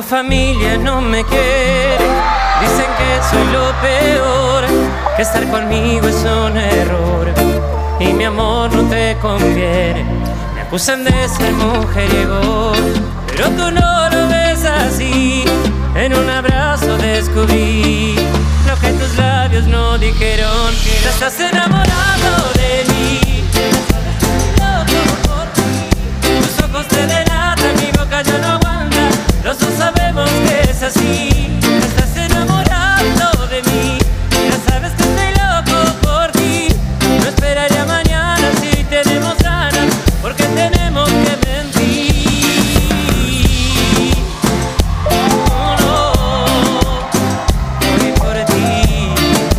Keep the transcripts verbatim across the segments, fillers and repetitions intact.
familia no me quiere, dicen que soy lo peor, que estar conmigo es un error y mi amor no te conviene. Me acusan de ser mujeriego, pero tú no lo ves así. En un abrazo descubrí lo que tus labios no dijeron, que ya estás enamorado de mí. Tus ojos te delatan, mi boca ya no aguanta, los dos sabemos que es así. Estás enamorado de mí, ya sabes que estoy loco por ti. No esperaría mañana si tenemos ganas, porque tenemos que mentir. Oh, no, voy por ti.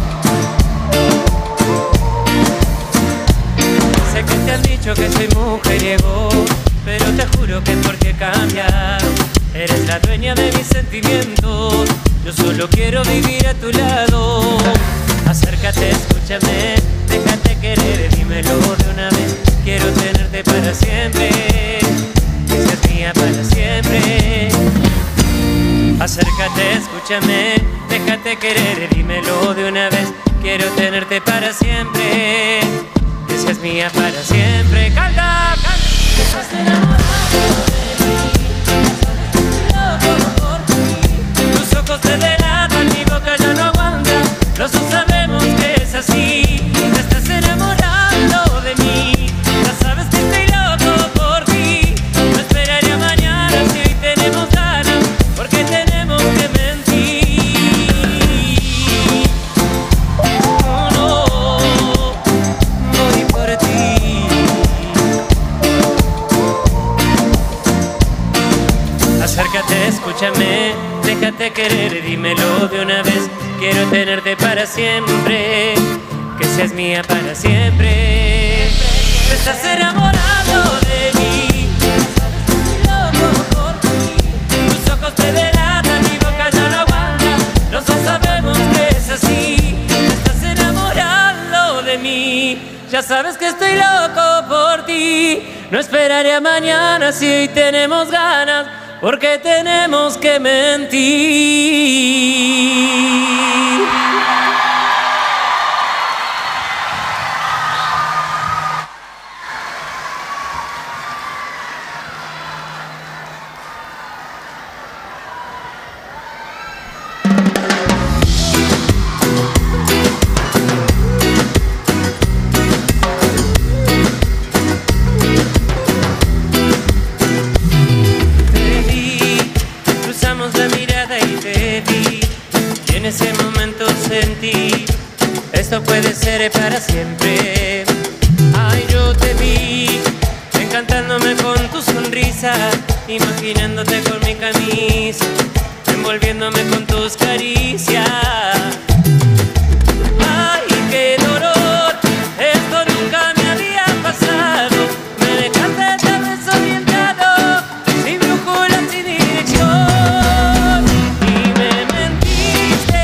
Sé que te han dicho que soy mujeriego, pero te juro que es porque cambiaron. Eres la dueña de mis sentimientos, yo solo quiero vivir a tu lado. Acércate, escúchame, déjate querer, dímelo de una vez. Quiero tenerte para siempre, que seas mía para siempre. Acércate, escúchame, déjate querer, dímelo de una vez. Quiero tenerte para siempre, que seas mía para siempre. Canta, canta. Estás enamorado de mí, tus ojos te delatan, mi boca ya no aguanta, los dos sabemos que es así. Te estás enamorando de mí, ya sabes que estoy loco por ti. No esperaría mañana si hoy tenemos ganas, porque tenemos que mentir. Oh, no, voy por ti. Acércate, escúchame, déjate querer, dímelo de una vez. Quiero tenerte para siempre, que seas mía para siempre. Estás enamorado de mí, loco por ti. Tus ojos te delatan, mi boca ya no aguanta, los dos sabemos que es así. Estás enamorado de mí, ya sabes que estoy loco por ti. No esperaré a mañana si hoy tenemos ganas, porque tenemos que mentir. Esto puede ser para siempre. Ay, yo te vi encantándome con tu sonrisa, imaginándote con mi camisa, envolviéndome con tus caricias. Ay, qué dolor, esto nunca me había pasado. Me dejaste tan desorientado, sin brújula, sin dirección, y me mentiste.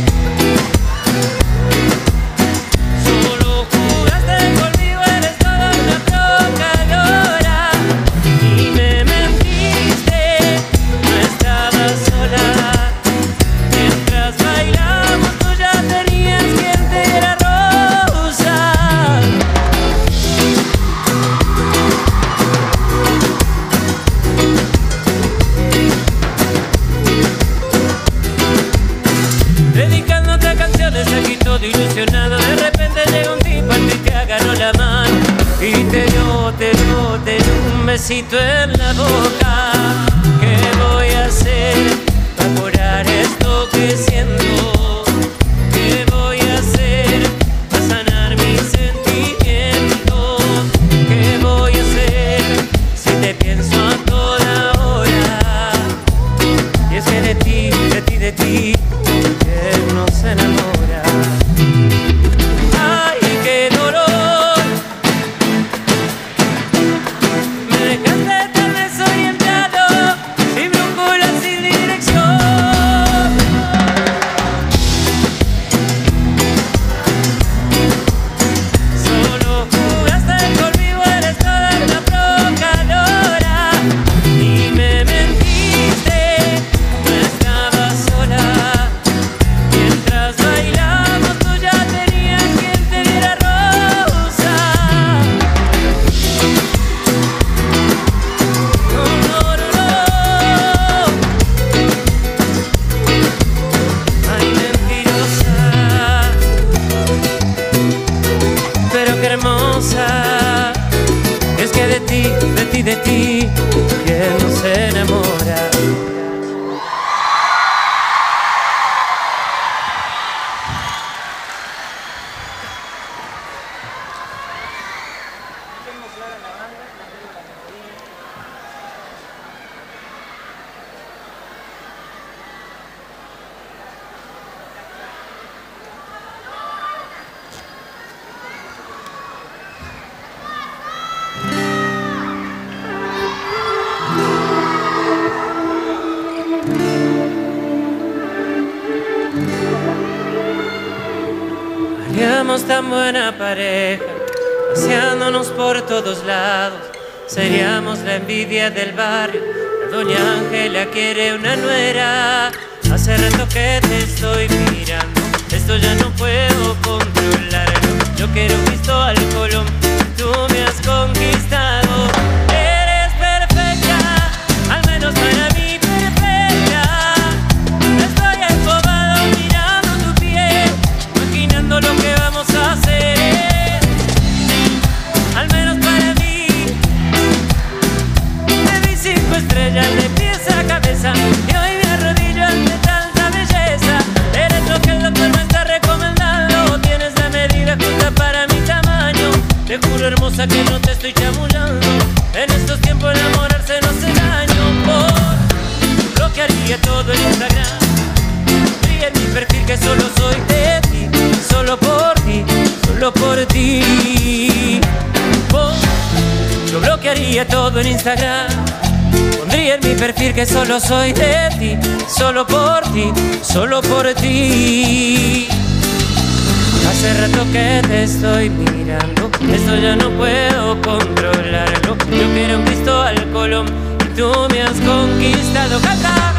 Solo jugaste conmigo, eres toda una provocadora, y me mentiste. No estabas sola mientras bailamos, tú ya tenías quien te diera rosas. Dedicándote canciones aquí todo ilusionado, de repente llega un tipo al que te agarró la mano y te dio, te dio, te dio un besito en la boca. ¿Qué voy a hacer para curar esto que siento? ¿Qué voy a hacer para sanar mis sentimientos? ¿Qué voy a hacer si te pienso a toda hora? Y es que de ti, de ti, de ti, ¿quién no se enamora? Ay, qué dolor, me dejaste tan desorientado, sin brújula, sin dirección. Seríamos tan buena pareja, paseándonos por todos lados. Seríamos la envidia del barrio. La doña Ángela quiere una nuera. Hace rato que te estoy mirando, esto ya no puedo controlarlo. Yo quiero un Cristo al Colón, tú me has conquistado. Eres perfecta, al menos para mí perfecta. Estoy embobado mirando tu piel, imaginando lo que vamos a hacer. Al menos para mí, te vi cinco estrellas de pies a cabeza y hoy me arrodillo ante tanta belleza. Eres lo que el doctor me está recomendando, tienes la medida justa para mi tamaño. Te juro, hermosa, que no te estoy chamullando. En estos tiempos enamorarse no hace daño. Por lo que haría todo en Instagram, brilla en mi perfil que solo soy de ti, solo por ti, solo por ti. Por yo bloquearía todo en Instagram, pondría en mi perfil que solo soy de ti, solo por ti, solo por ti. Hace rato que te estoy mirando, esto ya no puedo controlarlo. Yo quiero un Cristo al Colón y tú me has conquistado. Canta.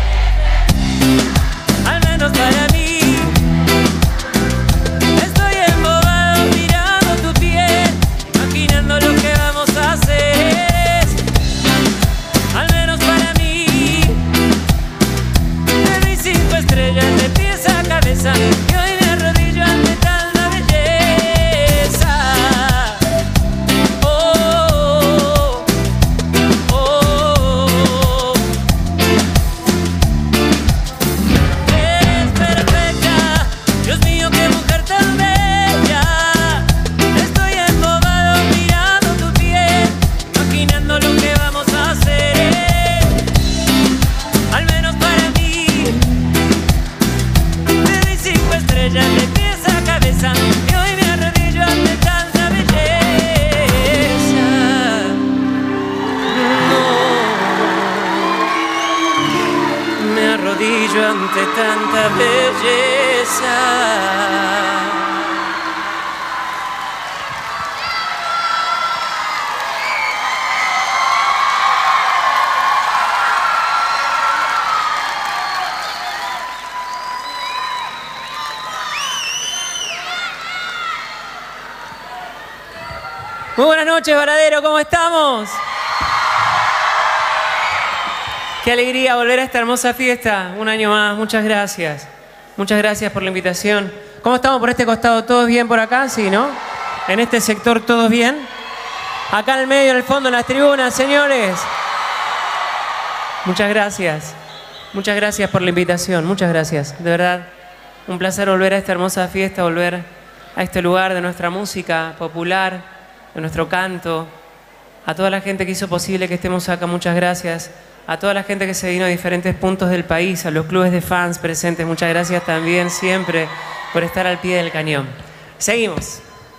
Al menos para mí, estoy embobado mirando tu piel, imaginando lo que vamos a hacer. Al menos para mí, te vi cinco estrellas de pies a cabeza y hoy me arrodillo ante tanta belleza. Oh, oh, oh. Eres perfecta, Dios mío, qué mujer tan bella. Estoy embobado mirando tu piel, imaginando lo que vamos a hacer. Al menos para mí, te di cinco estrellas de pies a cabeza y hoy me arrodillo ante tanta belleza. No, me arrodillo ante tanta belleza. Muy buenas noches, Varadero, ¿cómo estamos? Qué alegría volver a esta hermosa fiesta, un año más, muchas gracias. Muchas gracias por la invitación. ¿Cómo estamos por este costado? ¿Todos bien por acá? Sí, ¿no? En este sector, ¿todos bien? Acá en el medio, en el fondo, en las tribunas, señores. Muchas gracias. Muchas gracias por la invitación, muchas gracias. De verdad, un placer volver a esta hermosa fiesta, volver a este lugar de nuestra música popular, de nuestro canto. A toda la gente que hizo posible que estemos acá, muchas gracias. A toda la gente que se vino a diferentes puntos del país, a los clubes de fans presentes, muchas gracias también siempre por estar al pie del cañón. Seguimos.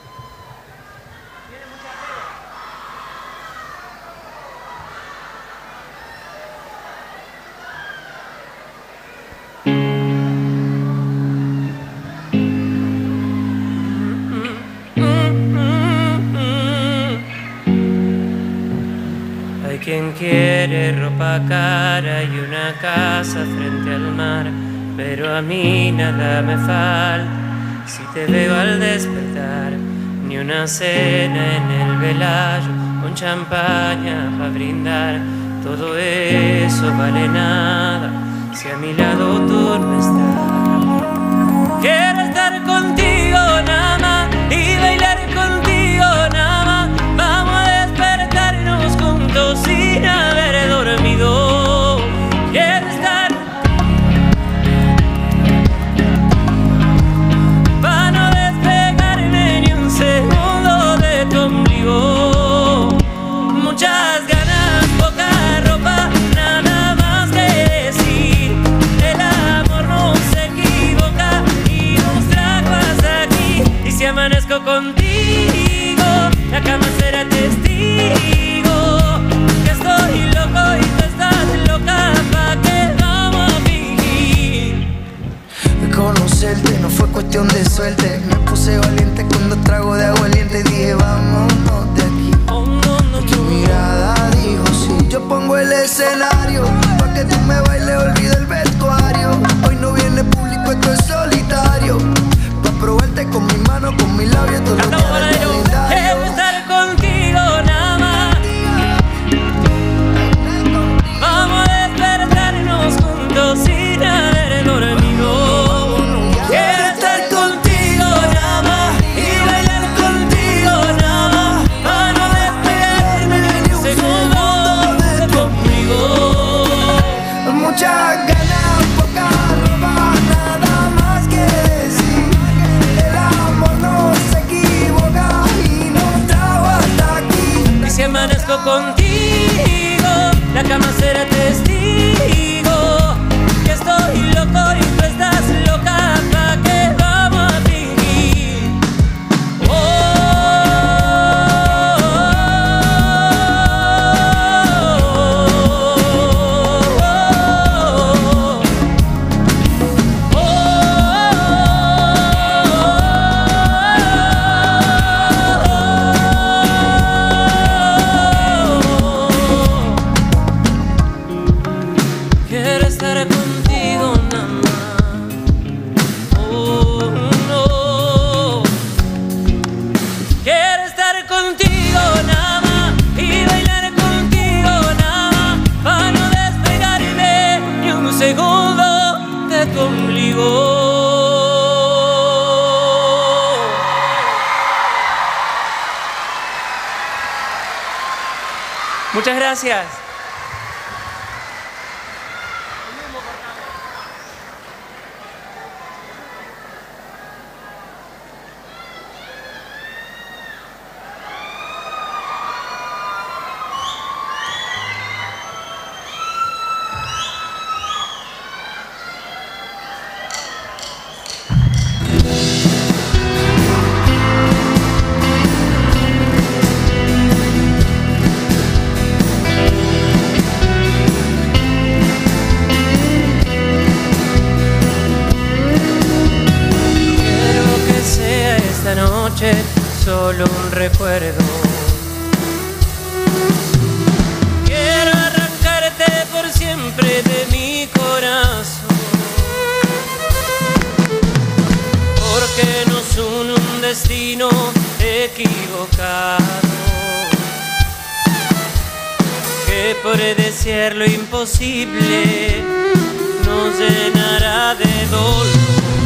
Quien quiere ropa cara y una casa frente al mar, pero a mí nada me falta si te veo al despertar. Ni una cena en el Velayo con champaña para brindar, todo eso vale nada si a mi lado tú no estás. Quiero estar contigo nada más y bailar contigo nada más. Vamos a despertarnos juntos sin haber dormido. Quiero estar para no despegarme ni un segundo de tu ombligo. Muchas ganas, poca ropa, nada más que decir. El amor no se suerte, no fue cuestión de suerte. Me puse valiente con dos tragos de aguardiente y dije vámonos de aquí. Tu mirada dijo sí. Yo pongo el escenario pa' que tú me bailes, olvida el vestuario. Hoy no viene público, esto es solitario. Pa' probarte con mi mano, con mi labio, todos los días del calendario. Quiero estar contigo nada más. Vamos a despertarnos juntos sin haber dormido. Quiero estar contigo nada más y bailar contigo nada más, para no despegarme ni un segundo de conmigo. Muchas ganas, poca ropa, nada más que decir. El amor no se equivoca y nos trajo hasta aquí. Y si amanezco contigo, la cama será testigo que estoy loco y tú estás loca. ¿Pa' qué vamos a fingir? Oh, oh, oh, quiero estar contigo nada más. Oh, no. Quiero estar contigo nada más y bailar contigo nada más, para no despegarme ni un segundo de tu ombligo. Muchas gracias. Solo un recuerdo. Quiero arrancarte por siempre de mi corazón, porque nos une un destino equivocado, que por desear lo imposible nos llenará de dolor.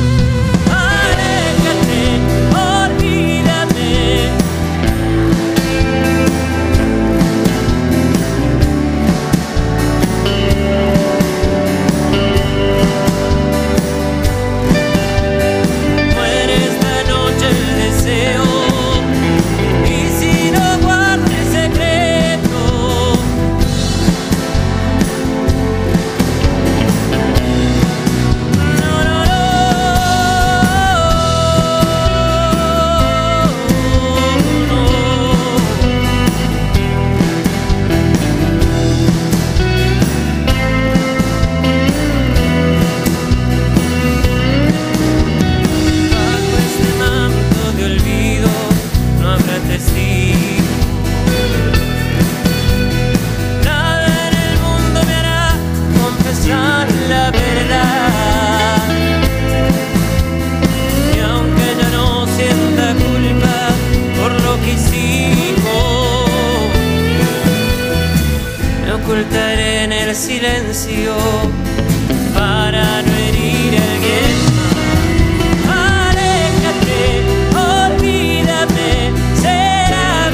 Ocultaré en el silencio para no herir a alguien más. Aléjate, olvídame, será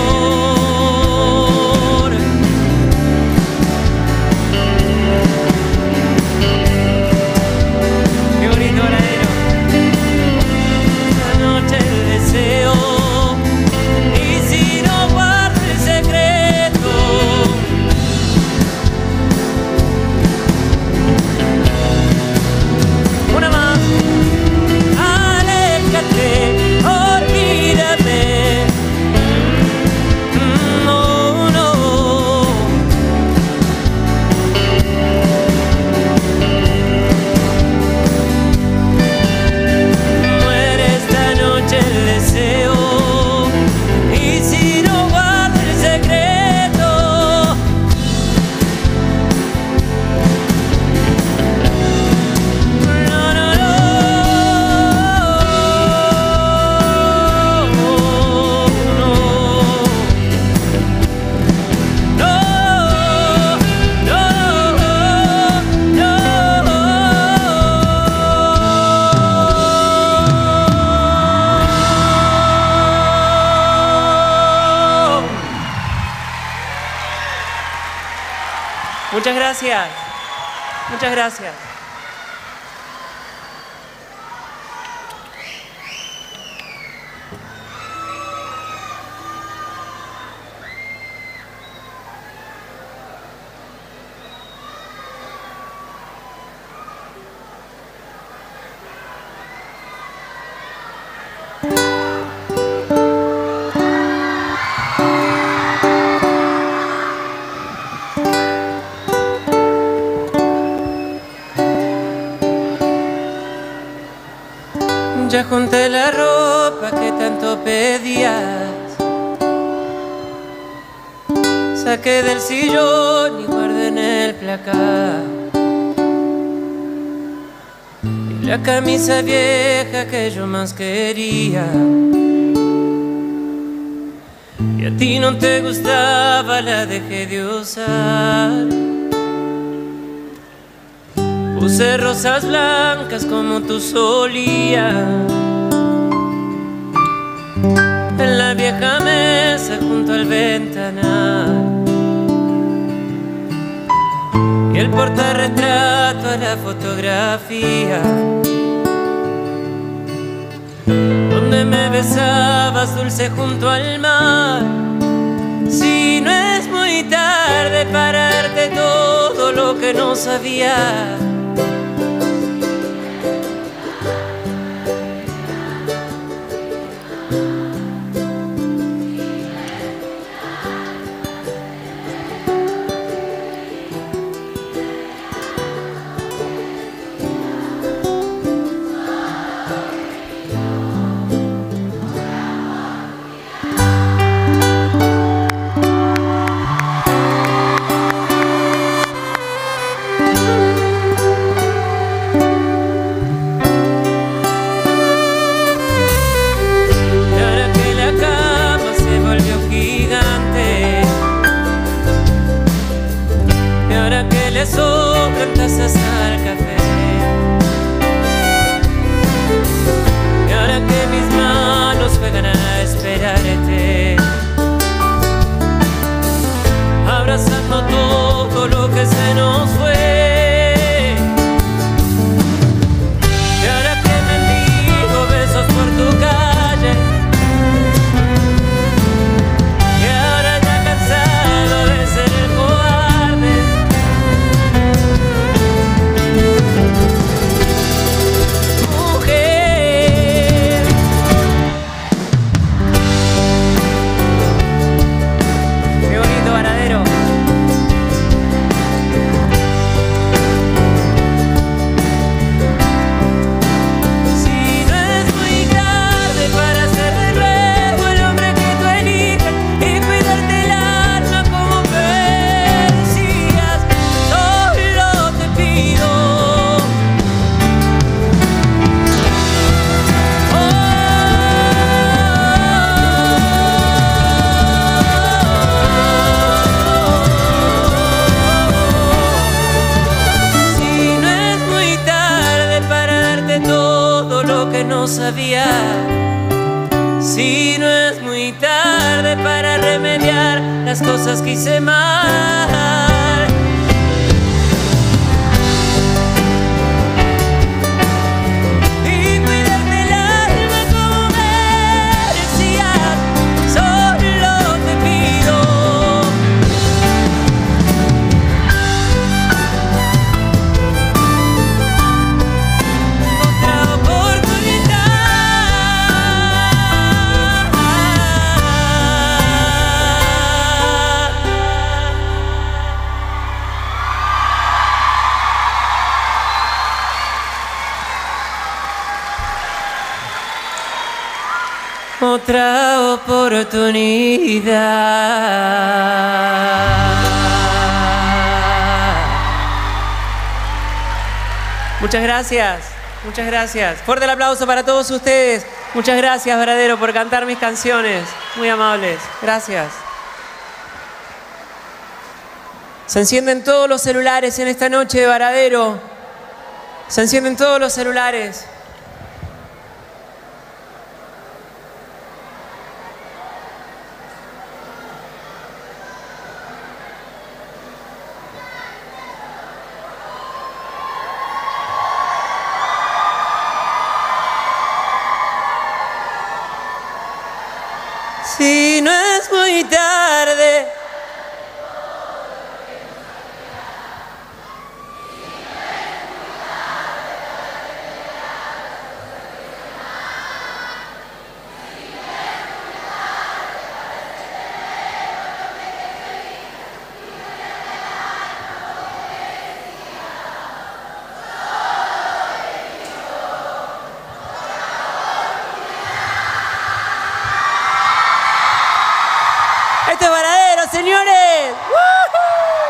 mejor. Qué bonito ladero. Esta noche el deseo, y si no guardo el secreto, Muchas gracias. Muchas gracias. Ya junté la ropa que tanto pedías, saqué del sillón y guardé en el placar, y la camisa vieja que yo más quería, y a ti no te gustaba, la dejé de usar. Puse rosas blancas como tú solías en la vieja mesa junto al ventanal, y el portarretrato a la fotografía donde me besabas dulce junto al mar. Si no es muy tarde para darte todo lo que no sabía, sobran tazas al café, y ahora que mis manos juegan a esperarte, abrazando todo lo que se nos fue, y ahora que mendigo besos por tu calle, y ahora ya cansado de ser el cobarde, sabía. Si no es muy tarde para remediar las cosas que hice mal, y cuidarte el alma como merecías, solo te pido otra oportunidad. Otra oportunidad. Muchas gracias, muchas gracias. Fuerte el aplauso para todos ustedes. Muchas gracias, Varadero, por cantar mis canciones. Muy amables, gracias. Se encienden todos los celulares en esta noche de Varadero. Se encienden todos los celulares. Si no es muy tarde. ¡Esto es Varadero, señores! ¡Woohoo!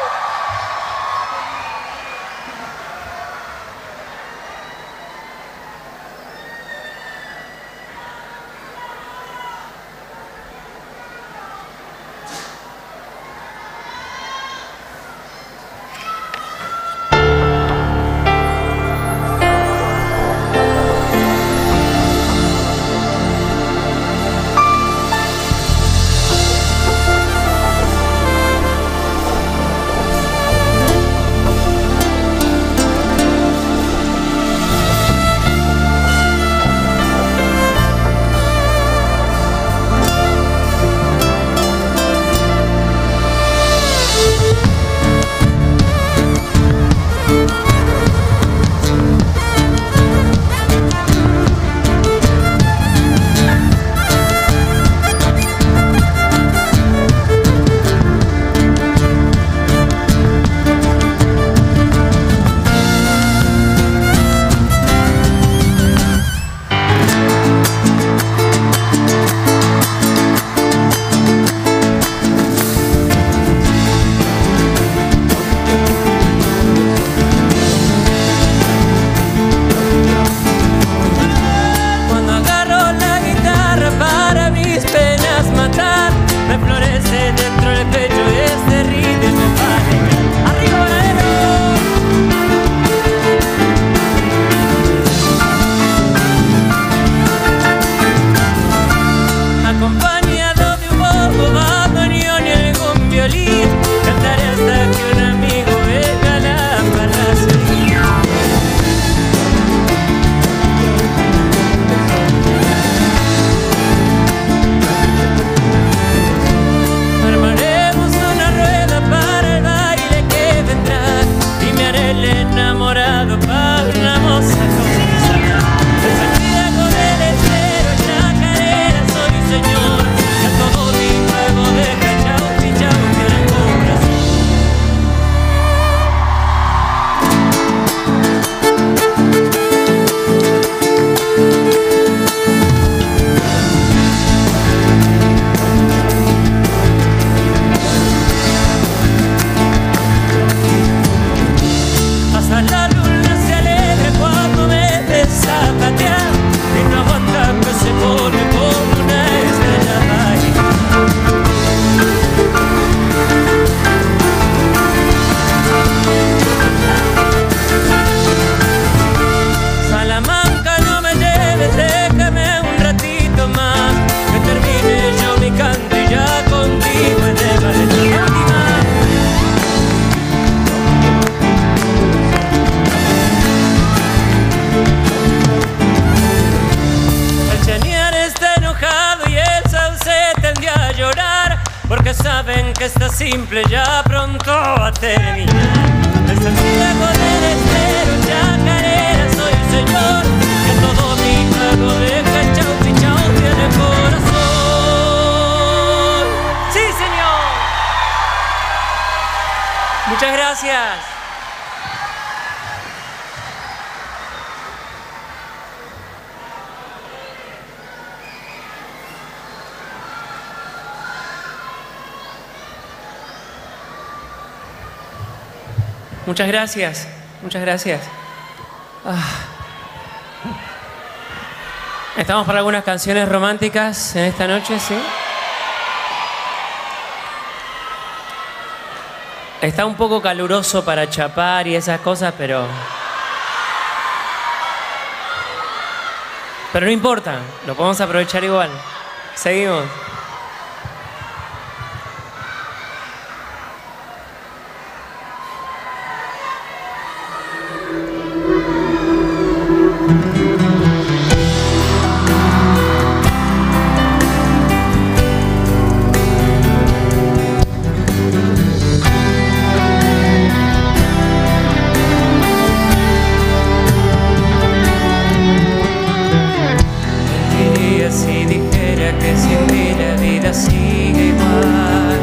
porque saben que está simple ya pronto a terminar. El Santiago del Estero, chacarera, soy el señor que todo mi pago deja chau pichao tiene corazón. ¡Sí, señor! Muchas gracias. Muchas gracias, muchas gracias. Ah. ¿Estamos para algunas canciones románticas en esta noche? ¿Sí? Está un poco caluroso para chapar y esas cosas, pero... Pero no importa, lo podemos aprovechar igual. Seguimos. que sin mí la vida sigue igual.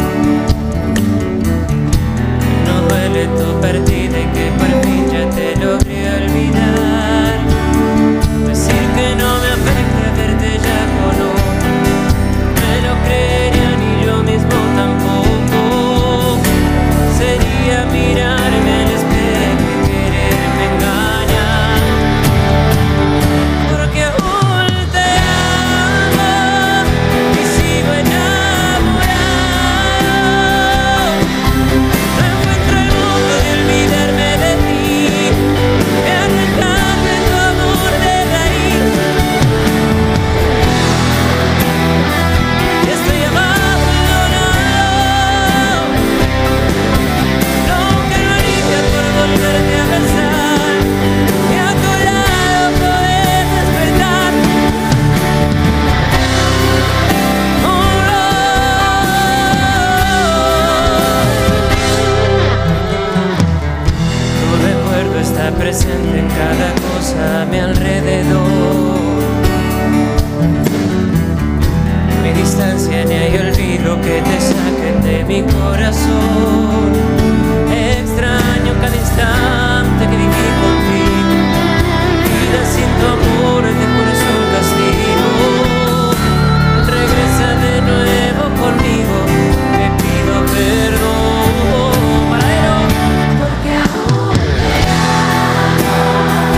No duele tu partida y que por fin ya te logré olvidar. Decir que no me afecta verte ya con otro, me lo creería ni yo mismo tampoco. Sería mirarme al espejo y quererme engañar, porque aún te amo y sigo enamorado. No encuentro el modo de olvidarme de ti, de arrancarme tu amor de raíz. Y estoy abandonado, nunca lo haría por volverte a besar y a tu lado poder despertar. Oh, tu recuerdo está presente en cada cosa a mi alrededor. Mi distancia ni hay olvido que te saquen de mi corazón. Extraño cada instante que viví contigo, vida sin tu amor de corazón castigo. Regresa de nuevo conmigo, te pido perdón. Paradero, porque aún te amo.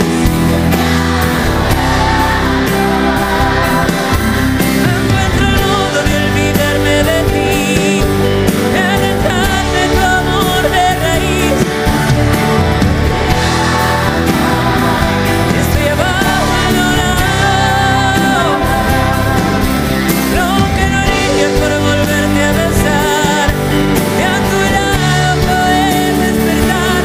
No encuentro el modo de olvidarme de ti, de arrancarme tu amor de raíz. Estoy abandonado, lo que no haría por volverte a besar y a tu lado poder despertar.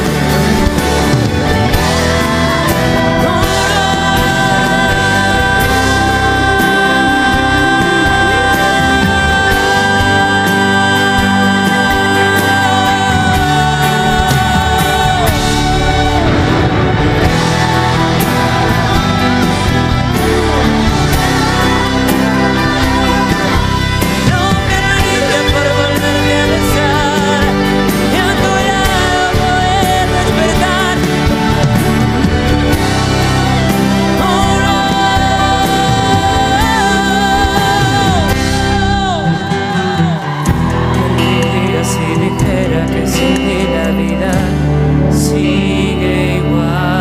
Lo que no haría por volverte a besar y a tu lado poder despertar. Mentiría si dijera que sin ti la vida sigue igual.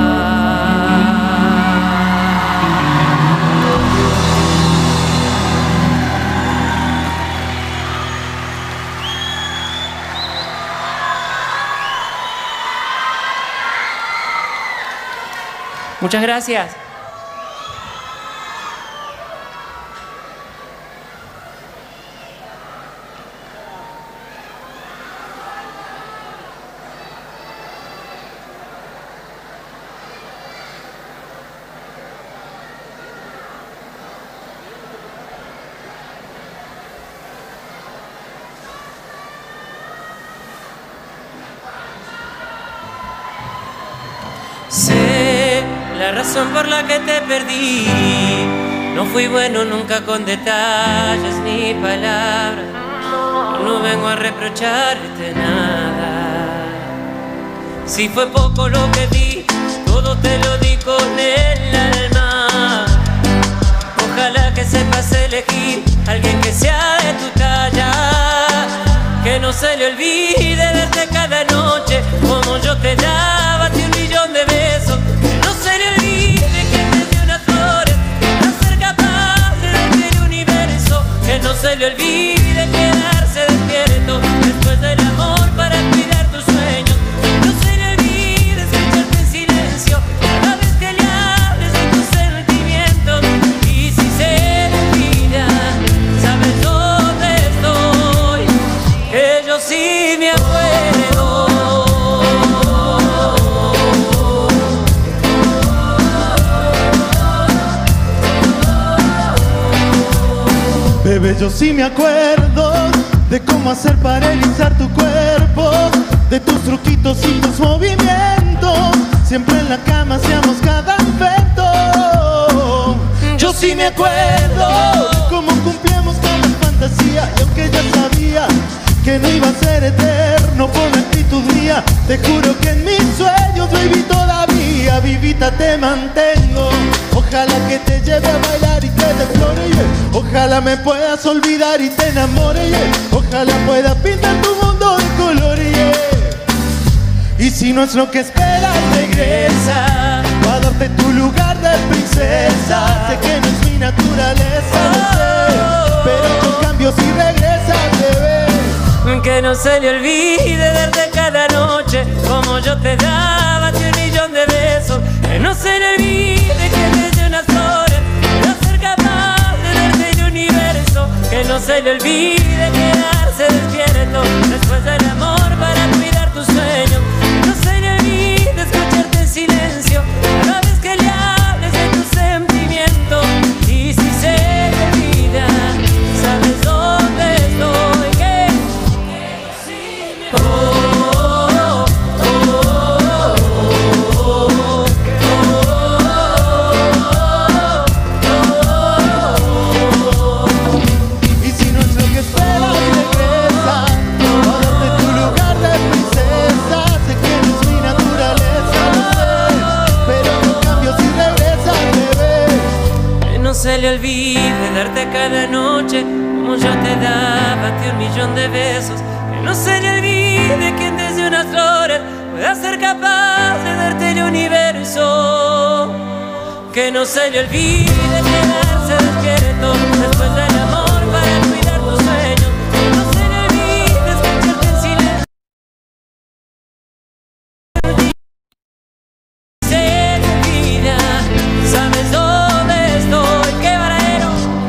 Muchas gracias. Sé la razón por la que te perdí. No fui bueno nunca con detalles ni palabras. No vengo a reprocharte nada. Si fue poco lo que di, todo te lo di con el alma. Ojalá que sepas elegir a alguien que sea de tu talla, que no se le olvide verte cada noche como yo te daba a ti un millón de besos. Que no se le olvide que te di unas flores para ser capaz de darte el universo. Que no se le olvide quedarse despierto después del amor para cuidar tus sueños. Que no se le olvide escucharte en silencio cada vez que le hables de tus sentimientos. Y si se olvida, sabes dónde estoy, que yo sí me acuerdo. Bebé, yo sí me acuerdo de cómo hacer para erizar tu cuerpo, de tus truquitos y tus movimientos. Siempre en la cama hacíamos cada invento. Yo sí me acuerdo cómo cumplíamos cada fantasía. Y aunque ya sabía que no iba a ser eterno por la actitud mía, te juro que en mis sueños, baby, todavía vivita te mantengo. Ojalá que te lleve a bailar y te desflore, yeah. Ojalá me puedas olvidar y te enamore, yeah. Ojalá pueda pintar tu mundo de colores, yeah. Y si no es lo que esperas, regresa a darte tu lugar de princesa. Sé que no es mi naturaleza, lo sé, pero con cambio si regresas, bebé. Que no se le olvide darte cada noche como yo te daba un millón de besos. Que no se le olvide que desde unas flores pueda ser capaz de darte el universo. Que no se le olvide quedarse despierto después del amor para cuidar tus sueños. Que no se le olvide escucharte en silencio cada vez que le hables de tus sentimientos. Y si se le olvida, sabes dónde estoy. Que oh, oh, oh, oh, y si no es lo que esperas, regresa a darte tu lugar de princesa. Sé que no es mi naturaleza, lo sé, pero en cambio si regresas, bebé. que no se le olvide darte cada noche como yo te daba a ti un millón de besos. Que no se le olvide que desde unas flores pueda ser capaz de darte el universo. Que no se le olvide quedarse despierto después del amor para cuidar tus sueños. Que no se le olvide escucharte en silencio. Se le olvida, sabes dónde estoy. ¡Qué baradero!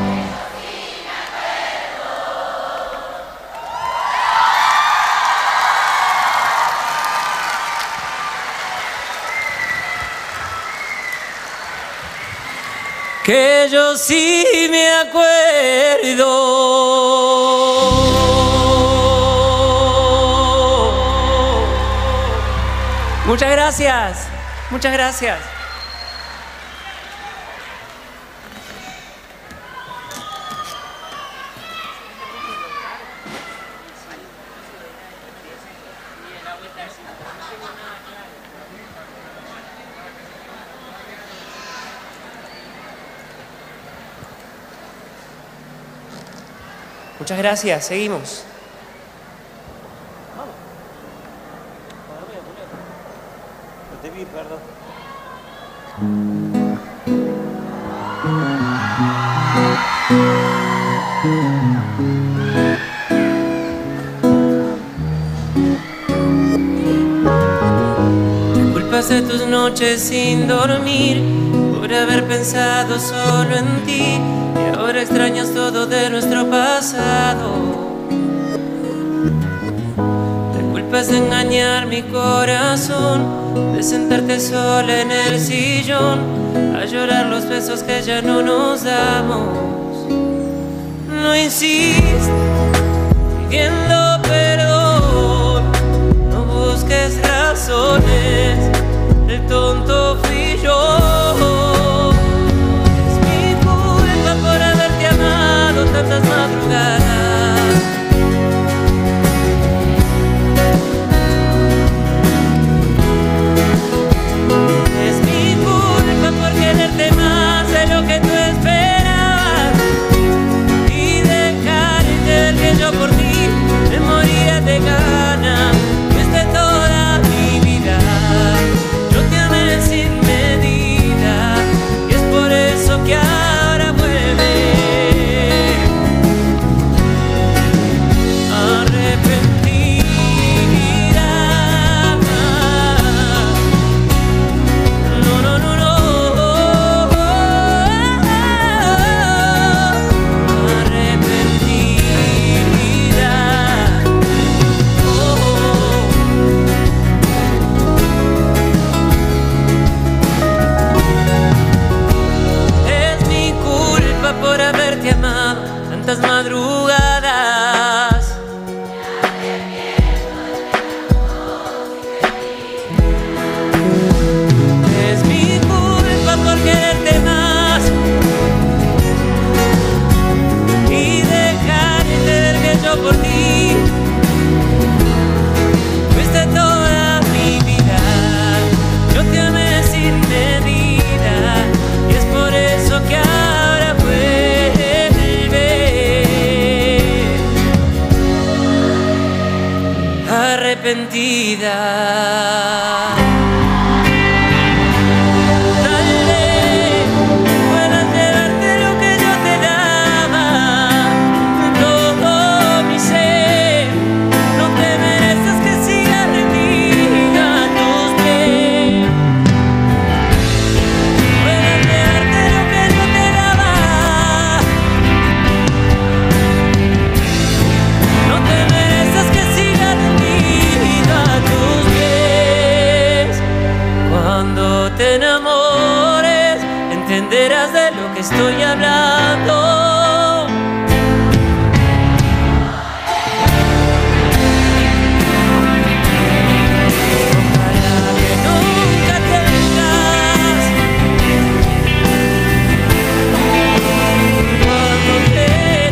Que yo sí me acuerdo. Muchas gracias, muchas gracias. Muchas gracias, seguimos. Te vi, perdón. Culpas de tus noches sin dormir por haber pensado solo en ti. Y ahora extrañas todo de nuestro pasado. Te culpas de engañar mi corazón, de sentarte sola en el sillón, a llorar los besos que ya no nos damos. No insistas pidiendo perdón, no busques razones, el tonto fui yo. Tantas madrugadas, es mi culpa por quererte más de lo que tú esperabas y dejar entender que yo por ti me moría de ganas. Desde toda mi vida yo te amé sin medida y es por eso que ahora vuelve. Por haberte amado tantas madrugadas. Es mi culpa por quererte más arrepentida. Te enamores, entenderás de lo que estoy hablando. Ojalá que nunca tengas cuando te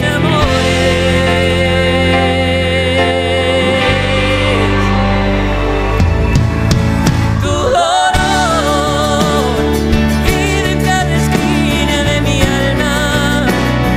enamores. Tu dolor vive en cada esquina de mi alma.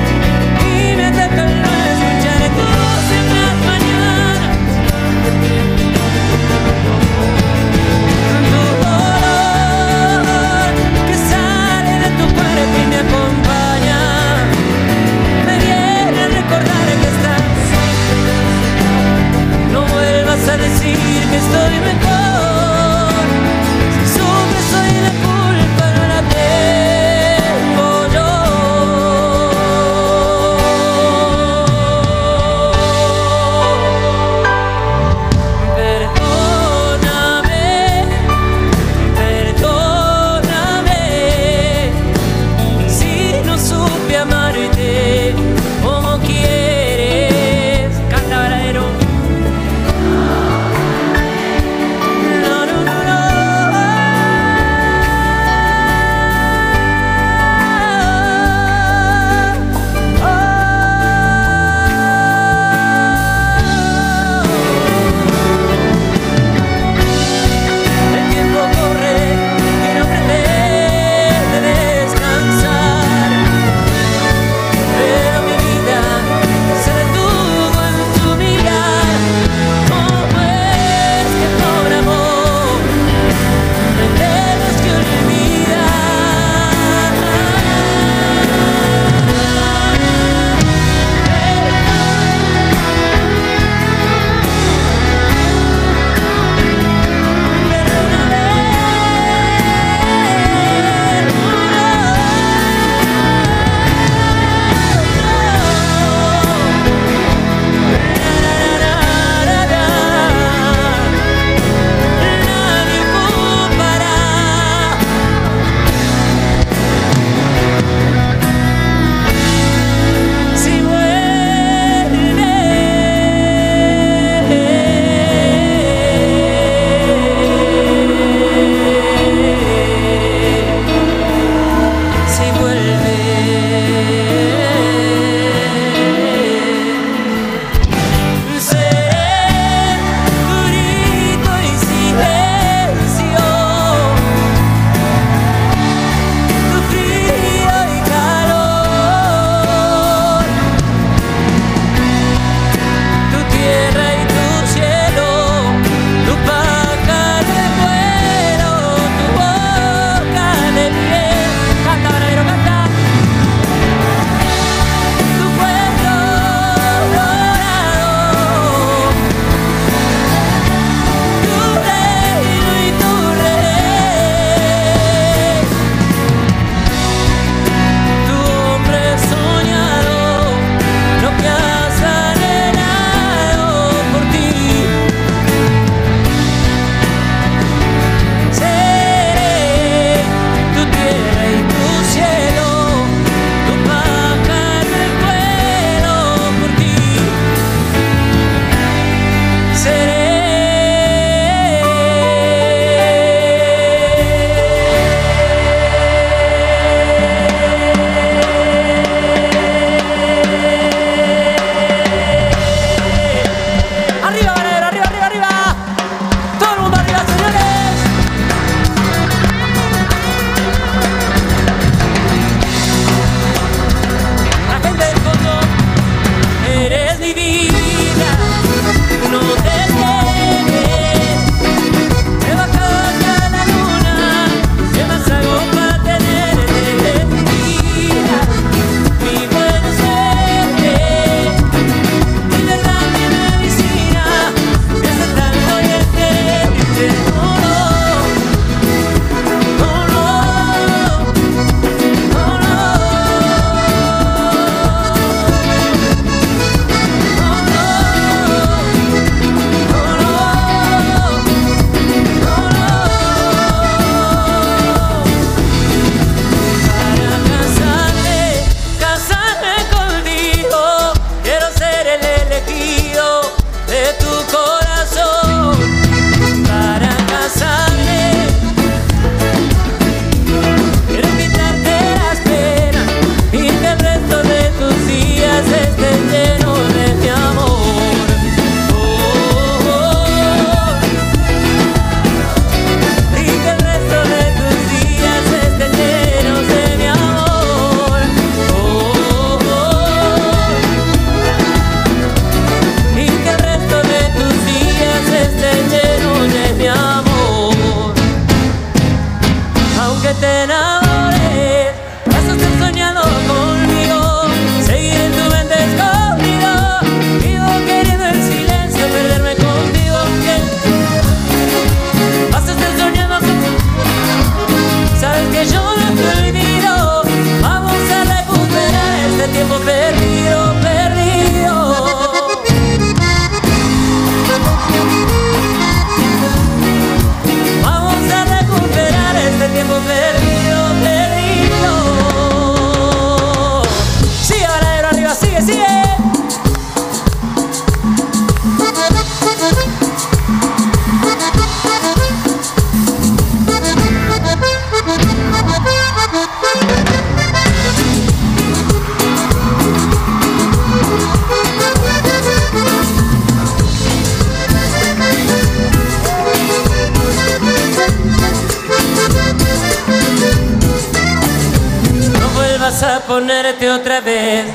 a ponerte otra vez.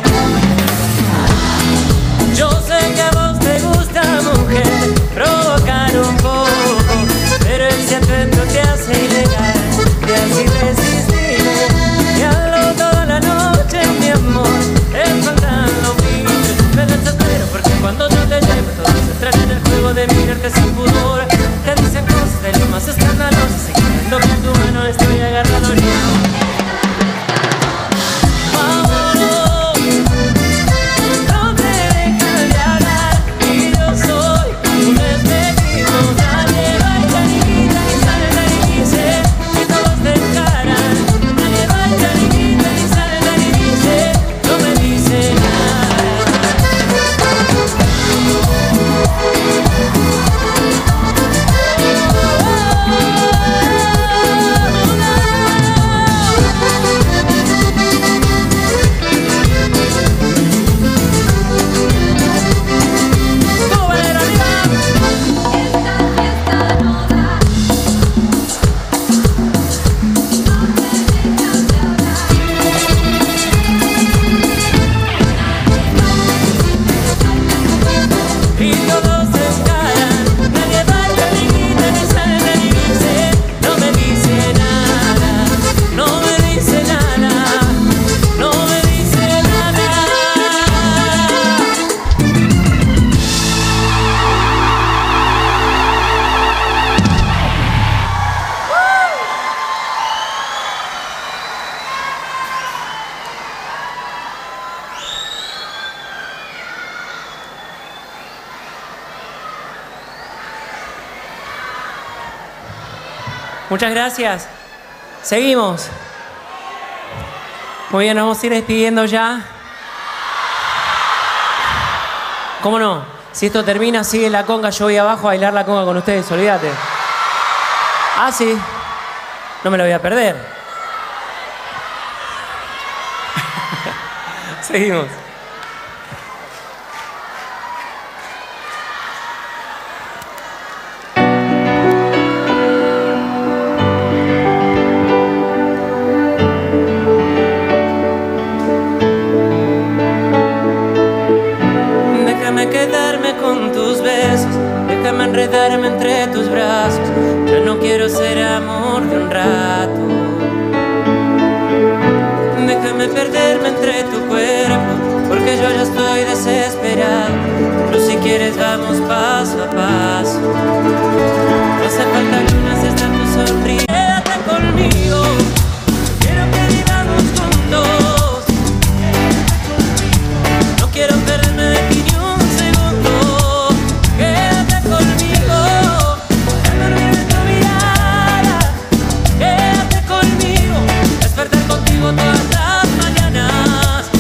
Yo sé que a vos te gusta, mujer, provocar un poco, pero ese atuendo te hace ilegal, te hace irresistible. Y hablo toda la noche, mi amor, es faltan los fines. Me desespero porque cuando yo te llevo todos entran en el juego de mirarte sin pudor. Te dicen cosas de lo más escandalosas y creyendo que en tu mano estoy agarrado yo. Muchas gracias. Seguimos. Muy bien, nos vamos a ir despidiendo ya. ¿Cómo no? Si esto termina, sigue la conga, yo voy abajo a bailar la conga con ustedes, olvídate. Ah, sí. No me lo voy a perder. Seguimos. Quedarme con tus besos, déjame enredarme entre tus brazos. Yo no quiero ser amor de un rato. Déjame perderme entre tu cuerpo, porque yo ya estoy desesperado. Pero si quieres vamos paso a paso. No hace falta lunas, está tu sonrisa. Quédate conmigo, quiero que vivamos juntos. No quiero perderme de ti. Todas las mañanas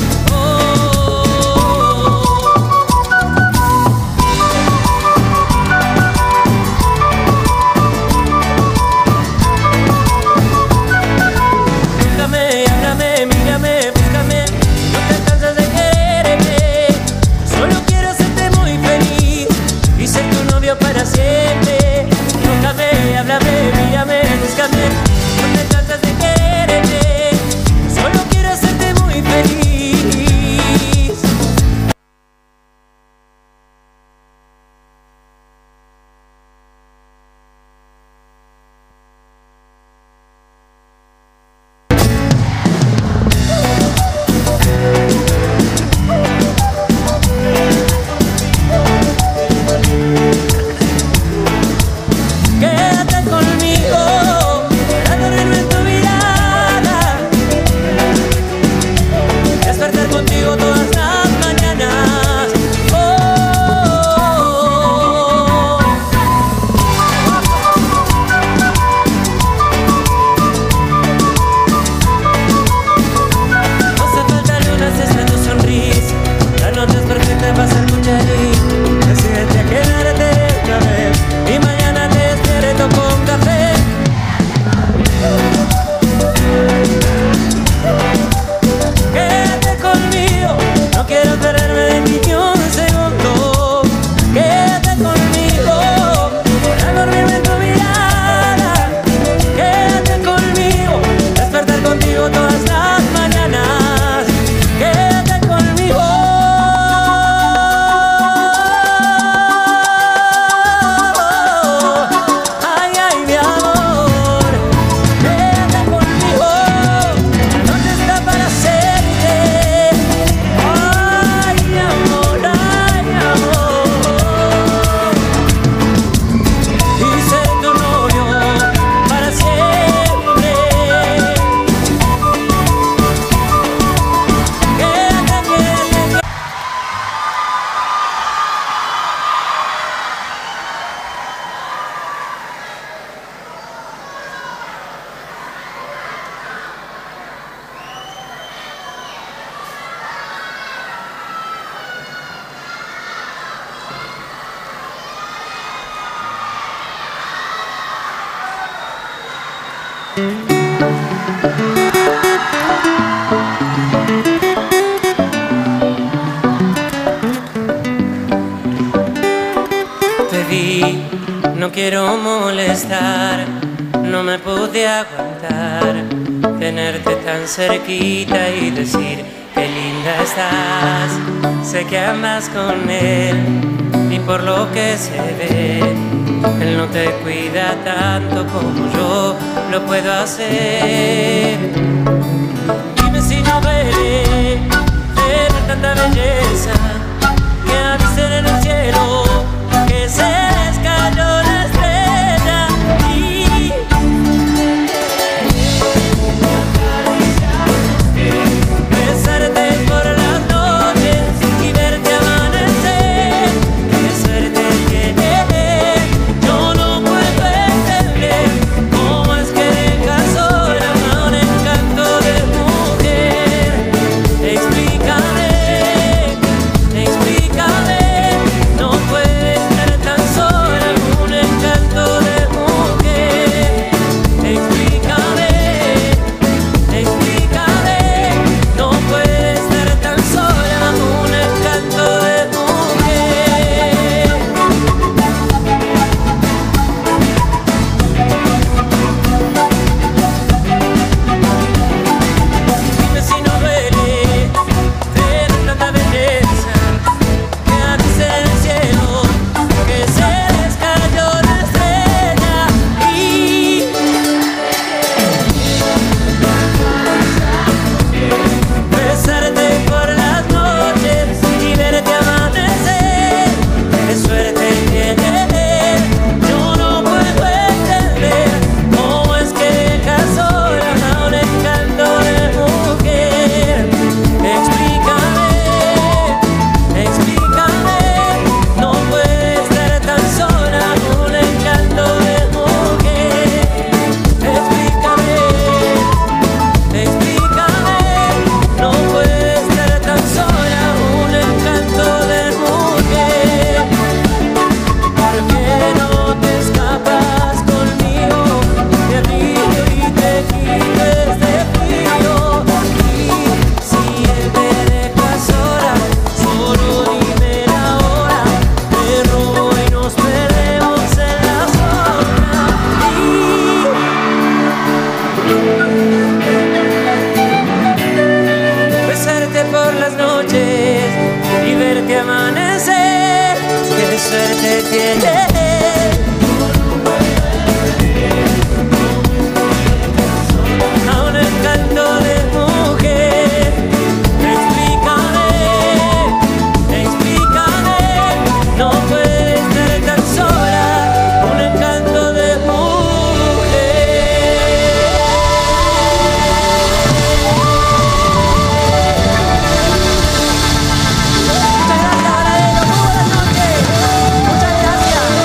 No quiero molestar, no me pude aguantar, tenerte tan cerquita y decir qué linda estás. Sé que andas con él y por lo que se ve, él no te cuida tanto como yo lo puedo hacer. Dime si no duele tener tanta belleza, que avisen en el cielo que se les cayó la estrella. Y besarte por las noches y verte amanecer, qué suerte tiene. Yo no puedo entender cómo es que dejas sola a un encanto de mujer. Explícame, explícame. No puede estar tan sola un encanto de mujer. Explícame, explícame. No puede estar tan sola un encanto de mujer. Dime si no duele tener tanta belleza, que avise en el cielo que se les cayó la estrella. Y besarte por las noches y verte amanecer, qué suerte tiene. Yo no puedo entender cómo es que dejas sola a un encanto de mujer. Explícame, explícame. No puede estar tan sola un encanto de mujer. Explícame, explícame. No puede estar tan sola un encanto de mujer. ¿Por qué no te escapas conmigo? Te abrigo y te quites de frío. Y si él te deja sola, solo dime la hora. Te robo y nos perdemos en la sombra. Y besarte por las noches y verte amanecer, qué suerte tiene. A un encanto de mujer. Explícame, explícame. No puede estar tan sola un encanto de mujer. Muchas gracias, Valero. Muy buenas noches. Muchas gracias.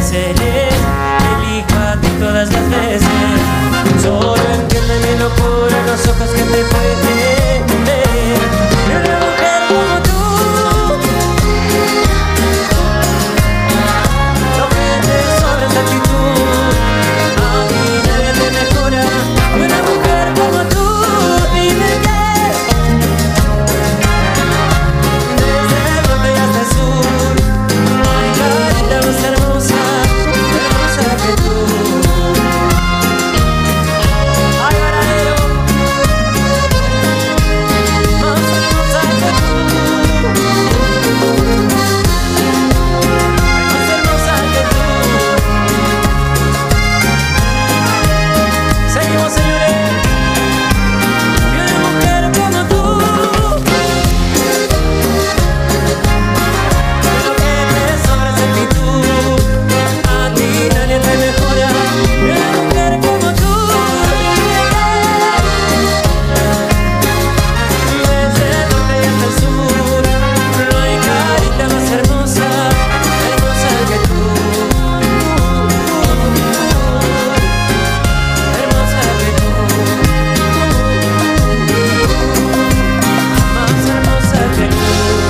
seré el hijo a ti todas las veces. Solo entiende mi locura los ojos que te pueden ver. Y una mujer como tú, lo que te sobra es actitud. A mí nadie te mejora. Y una mujer como tú, dime qué. Desde el norte hasta el sur, no hay carita más hermosa, hermosa que tú. Ay, varadero, más hermosa que tú. Ay, más hermosa que tú. Seguimos, señores. Y una mujer como tú, lo que te sobra es actitud. A ti nadie te mejora. Y una mujer como tú, desde el norte y hasta el sur, no hay carita más hermosa, hermosa que tú. Hermosa que tú. Más hermosa que tú.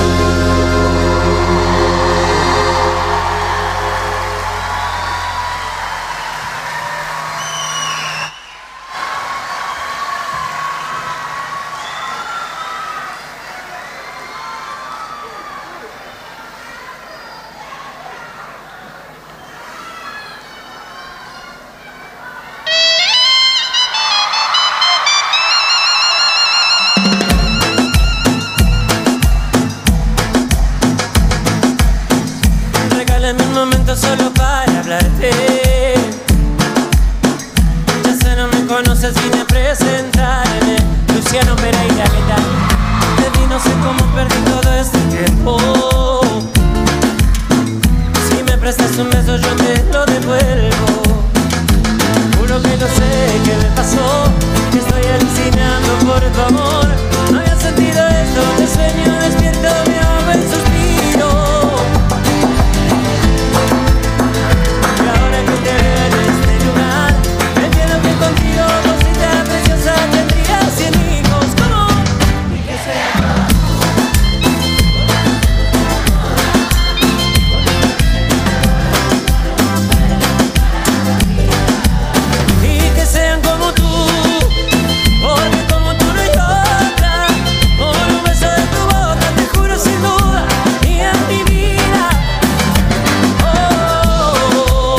Regálame un momento solo para hablarte. Ya sé, no me conoces, vine a presentarme. Luciano Pereira, ¿qué tal? De ti no sé cómo perdí todo este tiempo. Si me prestas un beso yo te lo devuelvo. Juro que no sé qué me pasó, que estoy alucinando por tu amor. No había sentido esto, de sueño despierto me ahogo en suspiro. Y ahora que te veo en este lugar, entiendo que contigo, cosita preciosa, tendría cien hijos. ¿Cómo? Y que sea y que sean como tú, porque como tú no hay otra. Por un beso de tu boca te juro sin duda y en mi vida. Oh, oh,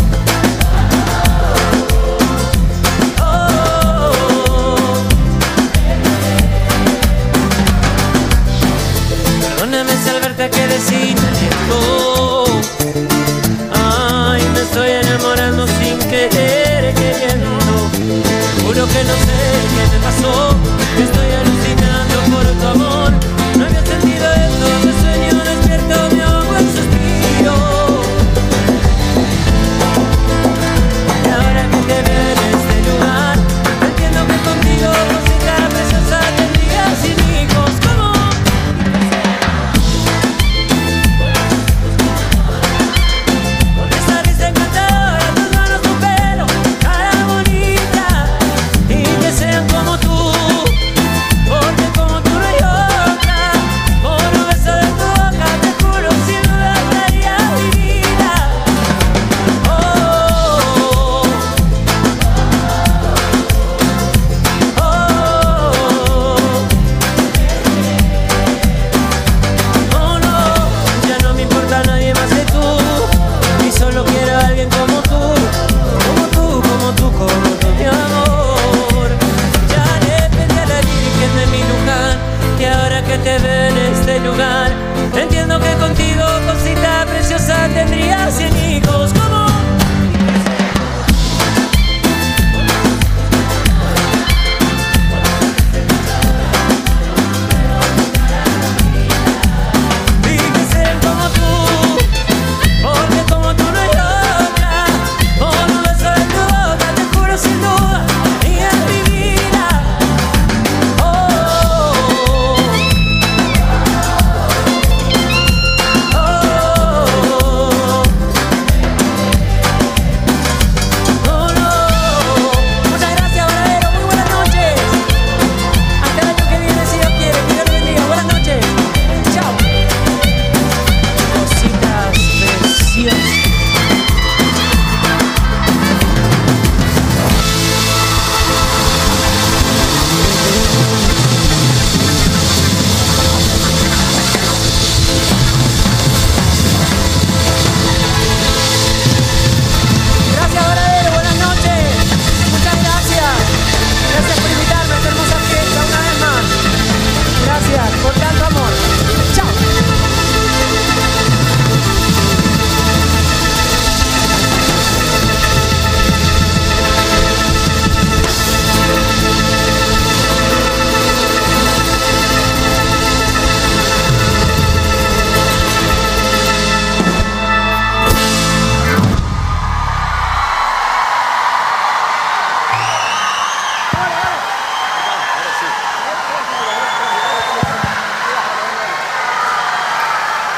oh. Perdóname si al verte quedé sin aliento. Ay, me estoy enamorando sin querer, queriendo. Juro que no sé qué me pasó, que estoy alucinando por tu amor. No había sentido esto, de sueño despierto me ahogo en suspiro. Y ahora que te veo en este lugar, entiendo que contigo, cosita preciosa, tendría cien hijos. ¿Cómo? Esa risa encantadora, tus manos, tu pelo, cara bonita. Y que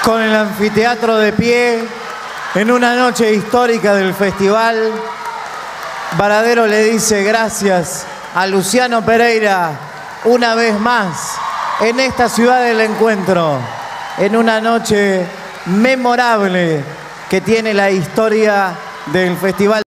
con el anfiteatro de pie, en una noche histórica del festival, Varadero le dice gracias a Luciano Pereira una vez más en esta ciudad del encuentro, en una noche memorable que tiene la historia del festival.